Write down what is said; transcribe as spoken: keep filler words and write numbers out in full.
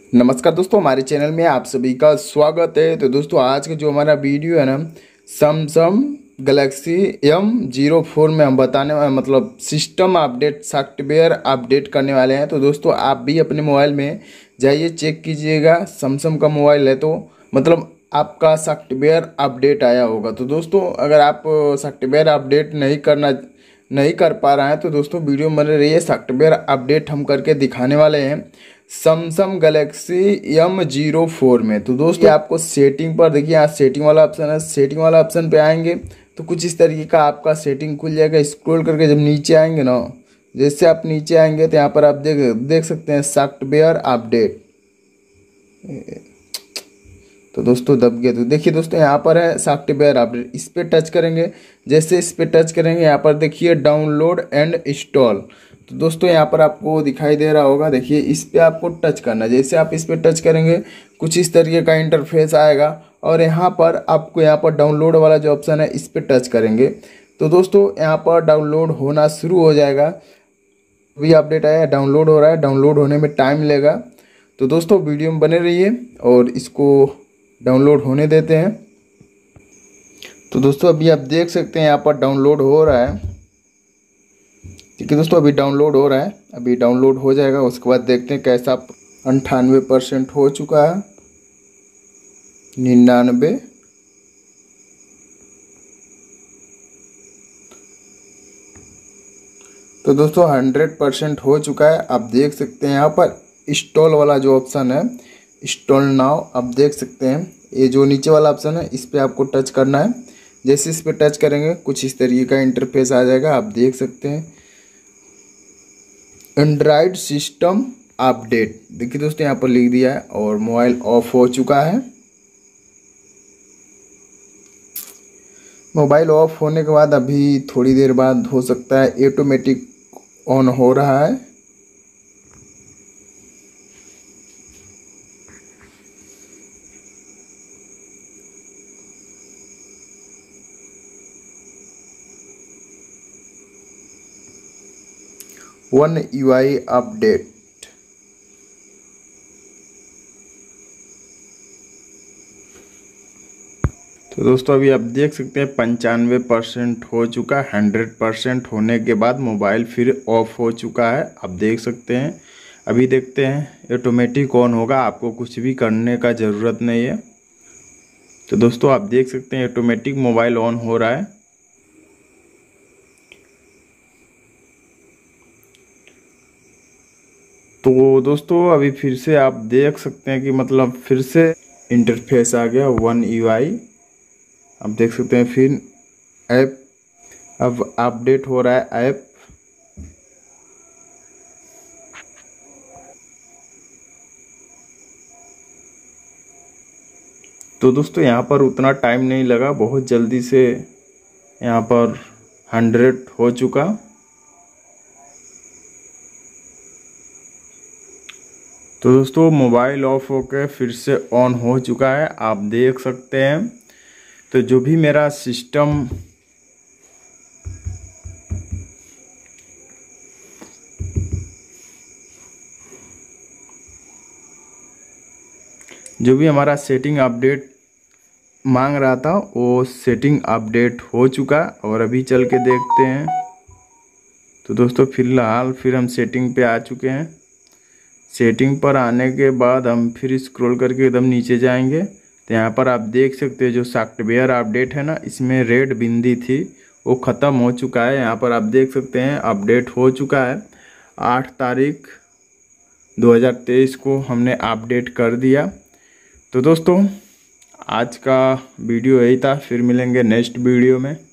नमस्कार दोस्तों, हमारे चैनल में आप सभी का स्वागत है। तो दोस्तों आज का जो हमारा वीडियो है ना, Samsung Galaxy M zero four में हम बताने वाले मतलब सिस्टम अपडेट सॉफ्टवेयर अपडेट करने वाले हैं। तो दोस्तों आप भी अपने मोबाइल में जाइए, चेक कीजिएगा। सैमसंग का मोबाइल है तो मतलब आपका सॉफ्टवेयर अपडेट आया होगा। तो दोस्तों अगर आप सॉफ्टवेयर अपडेट नहीं करना नहीं कर पा रहे हैं तो दोस्तों वीडियो में बने रहिए। सॉफ्टवेयर अपडेट हम करके दिखाने वाले हैं Samsung Galaxy M zero four में। तो दोस्तों आपको सेटिंग पर देखिए, यहाँ सेटिंग वाला ऑप्शन है। सेटिंग वाला ऑप्शन पे आएंगे तो कुछ इस तरीके का आपका सेटिंग खुल जाएगा। स्क्रॉल करके जब नीचे आएंगे ना, जैसे आप नीचे आएंगे तो यहाँ पर आप देख देख सकते हैं सॉफ्टवेयर अपडेट। तो दोस्तों दब गया। तो देखिए दोस्तों यहाँ पर है सॉफ्टवेयर अपडेट, इस पर टच करेंगे। जैसे इस पर टच करेंगे यहाँ पर देखिए डाउनलोड एंड इंस्टॉल। तो दोस्तों यहाँ पर आपको दिखाई दे रहा होगा, देखिए इस पर आपको टच करना है। जैसे आप इस पर टच करेंगे कुछ इस तरीके का इंटरफेस आएगा और यहाँ पर आपको यहाँ पर डाउनलोड वाला जो ऑप्शन है इस पर टच करेंगे तो दोस्तों यहाँ पर डाउनलोड होना शुरू हो जाएगा। अभी अपडेट आया है, डाउनलोड हो रहा है। डाउनलोड होने में टाइम लेगा। तो दोस्तों वीडियो में बने रहिए और इसको डाउनलोड होने देते हैं। तो दोस्तों अभी आप देख सकते हैं यहाँ पर डाउनलोड हो रहा है। ठीक है दोस्तों, अभी डाउनलोड हो रहा है। अभी डाउनलोड हो जाएगा, उसके बाद देखते हैं कैसा। अंठानवे परसेंट हो चुका है, निन्यानवे, तो दोस्तों हंड्रेड परसेंट हो चुका है। आप देख सकते हैं यहाँ पर इंस्टॉल वाला जो ऑप्शन है, इंस्टॉल नाउ, आप देख सकते हैं ये जो नीचे वाला ऑप्शन है इस पर आपको टच करना है। जैसे इस पर टच करेंगे कुछ इस तरीके का इंटरफेस आ जाएगा। आप देख सकते हैं एंड्रॉयड सिस्टम अपडेट, देखिए दोस्तों यहाँ पर लिख दिया है और मोबाइल ऑफ हो चुका है। मोबाइल ऑफ होने के बाद अभी थोड़ी देर बाद हो सकता है ऑटोमेटिक ऑन हो रहा है। वन यू आई अपडेट, तो दोस्तों अभी आप देख सकते हैं पंचानवे परसेंट हो चुका है। हंड्रेड परसेंट होने के बाद मोबाइल फिर ऑफ हो चुका है, आप देख सकते हैं। अभी देखते हैं ऑटोमेटिक ऑन होगा, आपको कुछ भी करने का ज़रूरत नहीं है। तो दोस्तों आप देख सकते हैं ऑटोमेटिक मोबाइल ऑन हो रहा है। तो दोस्तों अभी फिर से आप देख सकते हैं कि मतलब फिर से इंटरफेस आ गया वन यू आई। आप देख सकते हैं फिर ऐप अब अपडेट हो रहा है ऐप। तो दोस्तों यहाँ पर उतना टाइम नहीं लगा, बहुत जल्दी से यहाँ पर हंड्रेड हो चुका। तो दोस्तों मोबाइल ऑफ होकर फिर से ऑन हो चुका है, आप देख सकते हैं। तो जो भी मेरा सिस्टम जो भी हमारा सेटिंग अपडेट मांग रहा था वो सेटिंग अपडेट हो चुका। और अभी चल के देखते हैं। तो दोस्तों फिलहाल फिर हम सेटिंग पे आ चुके हैं। सेटिंग पर आने के बाद हम फिर स्क्रॉल करके एकदम नीचे जाएंगे तो यहाँ पर आप देख सकते हैं जो सॉफ्टवेयर अपडेट है ना, इसमें रेड बिंदी थी वो ख़त्म हो चुका है। यहाँ पर आप देख सकते हैं अपडेट हो चुका है। आठ तारीख दो हज़ार तेईस को हमने अपडेट कर दिया। तो दोस्तों आज का वीडियो यही था, फिर मिलेंगे नेक्स्ट वीडियो में।